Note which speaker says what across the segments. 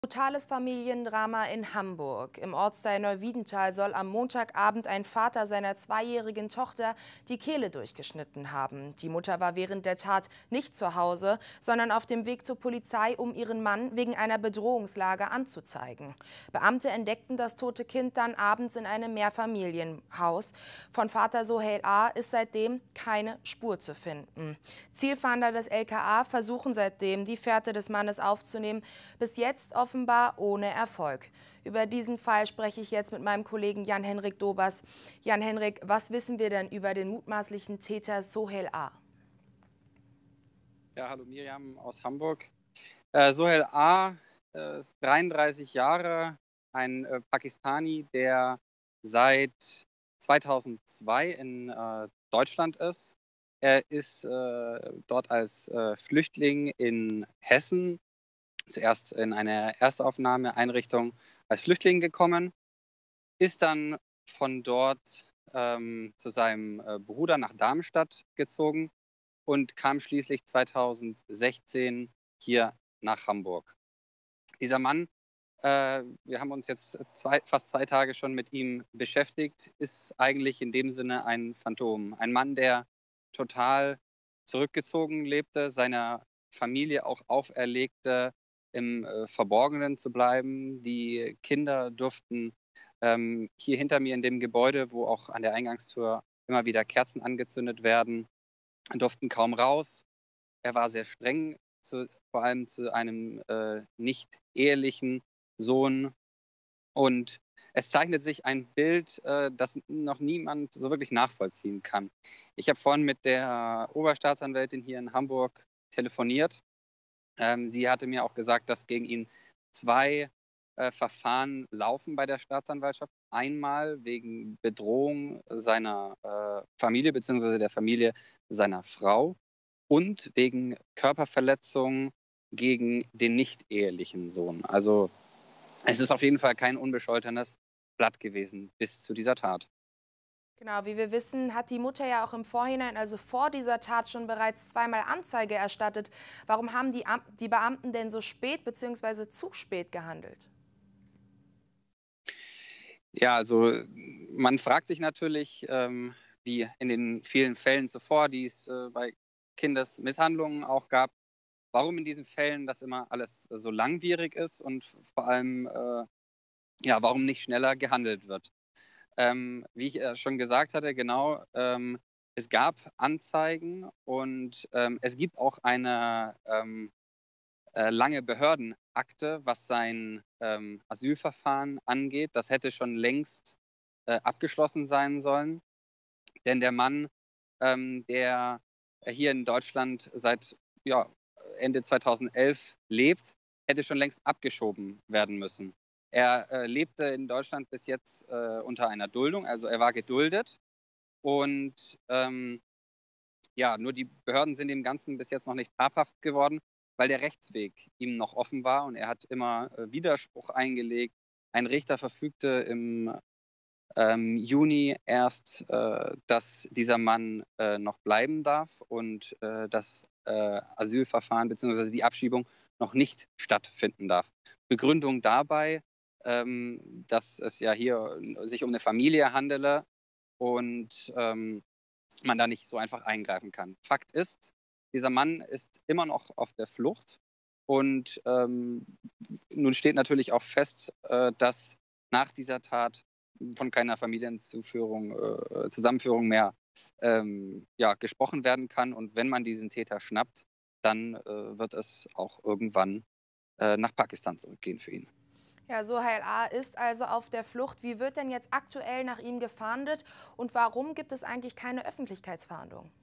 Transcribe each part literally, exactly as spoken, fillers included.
Speaker 1: Brutales Familiendrama in Hamburg. Im Ortsteil Neuwiedental soll am Montagabend ein Vater seiner zweijährigen Tochter die Kehle durchgeschnitten haben. Die Mutter war während der Tat nicht zu Hause, sondern auf dem Weg zur Polizei, um ihren Mann wegen einer Bedrohungslage anzuzeigen. Beamte entdeckten das tote Kind dann abends in einem Mehrfamilienhaus. Von Vater Sohail A. ist seitdem keine Spur zu finden. Zielfahnder des L K A versuchen seitdem, die Fährte des Mannes aufzunehmen. Bis jetzt offenbar ohne Erfolg. Über diesen Fall spreche ich jetzt mit meinem Kollegen Jan-Henrik Dobas. Jan-Henrik, was wissen wir denn über den mutmaßlichen Täter Sohail A.?
Speaker 2: Ja, hallo Miriam aus Hamburg. Äh, Sohail A. Äh, ist dreiunddreißig Jahre, ein äh, Pakistani, der seit zweitausendzwei in äh, Deutschland ist. Er ist äh, dort als äh, Flüchtling in Hessen zuerst in eine Erstaufnahmeeinrichtung als Flüchtling gekommen, ist dann von dort ähm, zu seinem äh, Bruder nach Darmstadt gezogen und kam schließlich zweitausendsechzehn hier nach Hamburg. Dieser Mann, äh, wir haben uns jetzt zwei, fast zwei Tage schon mit ihm beschäftigt, ist eigentlich in dem Sinne ein Phantom. Ein Mann, der total zurückgezogen lebte, seiner Familie auch auferlegte, im äh, Verborgenen zu bleiben. Die Kinder durften ähm, hier hinter mir in dem Gebäude, wo auch an der Eingangstür immer wieder Kerzen angezündet werden, durften kaum raus. Er war sehr streng, zu, vor allem zu einem äh, nicht ehelichen Sohn. Und es zeichnet sich ein Bild, äh, das noch niemand so wirklich nachvollziehen kann. Ich habe vorhin mit der Oberstaatsanwältin hier in Hamburg telefoniert. Ähm, sie hatte mir auch gesagt, dass gegen ihn zwei äh, Verfahren laufen bei der Staatsanwaltschaft. Einmal wegen Bedrohung seiner äh, Familie bzw. der Familie seiner Frau und wegen Körperverletzung gegen den nicht-ehelichen Sohn. Also es ist auf jeden Fall kein unbescholtenes Blatt gewesen bis zu dieser Tat.
Speaker 1: Genau, wie wir wissen, hat die Mutter ja auch im Vorhinein, also vor dieser Tat, schon bereits zweimal Anzeige erstattet. Warum haben die, Am die Beamten denn so spät bzw. zu spät gehandelt?
Speaker 2: Ja, also man fragt sich natürlich, ähm, wie in den vielen Fällen zuvor, die es äh, bei Kindesmisshandlungen auch gab, warum in diesen Fällen das immer alles so langwierig ist und vor allem, äh, ja, warum nicht schneller gehandelt wird. Ähm, wie ich äh, schon gesagt hatte, genau, ähm, es gab Anzeigen und ähm, es gibt auch eine ähm, äh, lange Behördenakte, was sein ähm, Asylverfahren angeht. Das hätte schon längst äh, abgeschlossen sein sollen, denn der Mann, ähm, der hier in Deutschland seit ja, Ende zweitausendelf lebt, hätte schon längst abgeschoben werden müssen. Er äh, lebte in Deutschland bis jetzt äh, unter einer Duldung, also er war geduldet und ähm, ja, nur die Behörden sind dem Ganzen bis jetzt noch nicht habhaft geworden, weil der Rechtsweg ihm noch offen war und er hat immer äh, Widerspruch eingelegt. Ein Richter verfügte im ähm, Juni erst, äh, dass dieser Mann äh, noch bleiben darf und äh, das äh, Asylverfahren bzw. die Abschiebung noch nicht stattfinden darf. Begründung dabei, ähm, dass es ja hier sich um eine Familie handele und ähm, man da nicht so einfach eingreifen kann. Fakt ist, dieser Mann ist immer noch auf der Flucht und ähm, nun steht natürlich auch fest, äh, dass nach dieser Tat von keiner Familienzuführung, äh, Zusammenführung mehr ähm, ja, gesprochen werden kann. Und wenn man diesen Täter schnappt, dann äh, wird es auch irgendwann äh, nach Pakistan zurückgehen für ihn.
Speaker 1: Ja, Sohail A. ist also auf der Flucht. Wie wird denn jetzt aktuell nach ihm gefahndet und warum gibt es eigentlich keine Öffentlichkeitsfahndung?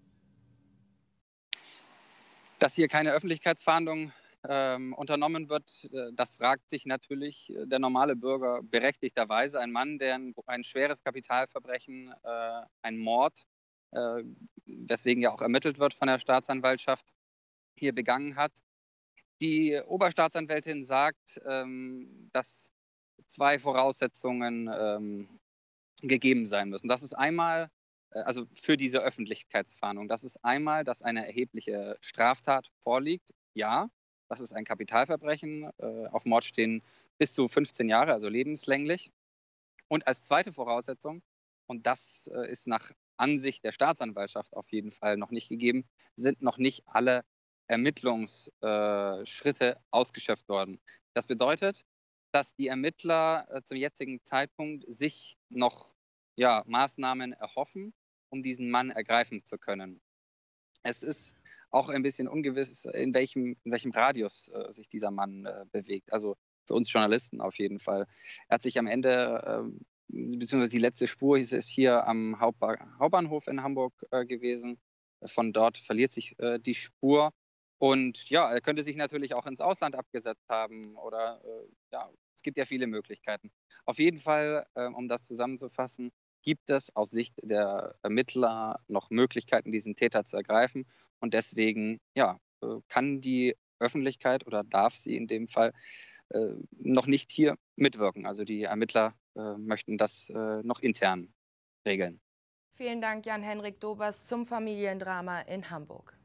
Speaker 2: Dass hier keine Öffentlichkeitsfahndung ähm, unternommen wird, äh, das fragt sich natürlich äh, der normale Bürger berechtigterweise. Ein Mann, der ein, ein schweres Kapitalverbrechen, äh, ein Mord, äh, weswegen ja auch ermittelt wird von der Staatsanwaltschaft, hier begangen hat. Die Oberstaatsanwältin sagt, ähm, dass zwei Voraussetzungen ähm, gegeben sein müssen. Das ist einmal, äh, also für diese Öffentlichkeitsfahndung, das ist einmal, dass eine erhebliche Straftat vorliegt, ja. Das ist ein Kapitalverbrechen. Äh, auf Mord stehen bis zu fünfzehn Jahre, also lebenslänglich. Und als zweite Voraussetzung, und das äh, ist nach Ansicht der Staatsanwaltschaft auf jeden Fall noch nicht gegeben, sind noch nicht alle Ermittlungsschritte äh, ausgeschöpft worden. Das bedeutet, dass die Ermittler äh, zum jetzigen Zeitpunkt sich noch ja, Maßnahmen erhoffen, um diesen Mann ergreifen zu können. Es ist auch ein bisschen ungewiss, in welchem, in welchem Radius äh, sich dieser Mann äh, bewegt. Also für uns Journalisten auf jeden Fall. Er hat sich am Ende, äh, beziehungsweise die letzte Spur ist es hier am Hauptba- Hauptbahnhof in Hamburg äh, gewesen. Von dort verliert sich äh, die Spur. Und ja, er könnte sich natürlich auch ins Ausland abgesetzt haben oder äh, ja, es gibt ja viele Möglichkeiten. Auf jeden Fall, äh, um das zusammenzufassen, gibt es aus Sicht der Ermittler noch Möglichkeiten, diesen Täter zu ergreifen. Und deswegen ja, äh, kann die Öffentlichkeit oder darf sie in dem Fall äh, noch nicht hier mitwirken. Also die Ermittler äh, möchten das äh, noch intern regeln.
Speaker 1: Vielen Dank, Jan-Henrik Dobers, zum Familiendrama in Hamburg.